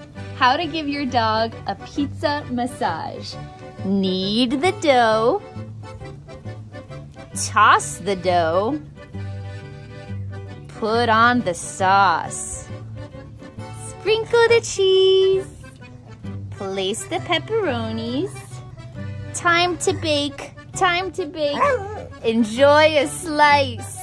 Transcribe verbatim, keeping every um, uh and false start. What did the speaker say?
How to give your dog a pizza massage. Knead the dough. Toss the dough. Put on the sauce. Sprinkle the cheese. Place the pepperonis. Time to bake. Time to bake. Enjoy a slice.